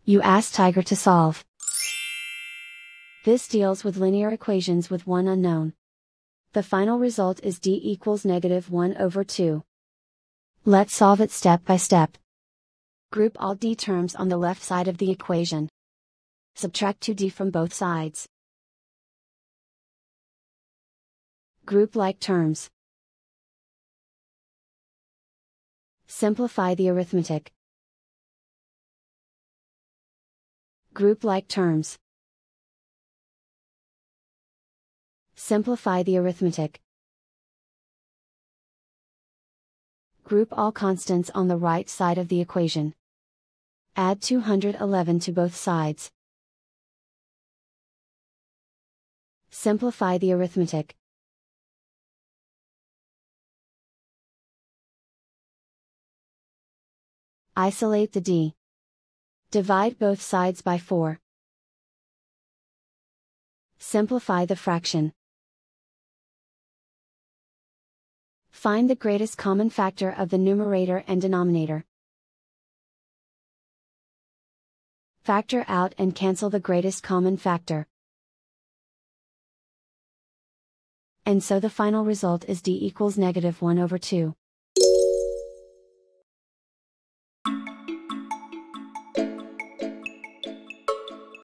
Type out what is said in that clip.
You ask Tiger to solve. This deals with linear equations with one unknown. The final result is d equals -1/2. Let's solve it step by step. Group all d terms on the left side of the equation. Subtract 2d from both sides. Group like terms. Simplify the arithmetic. Group like terms. Simplify the arithmetic. Group all constants on the right side of the equation. Add 211 to both sides. Simplify the arithmetic. Isolate the d. Divide both sides by 4. Simplify the fraction. Find the greatest common factor of the numerator and denominator. Factor out and cancel the greatest common factor. And so the final result is d equals -1/2.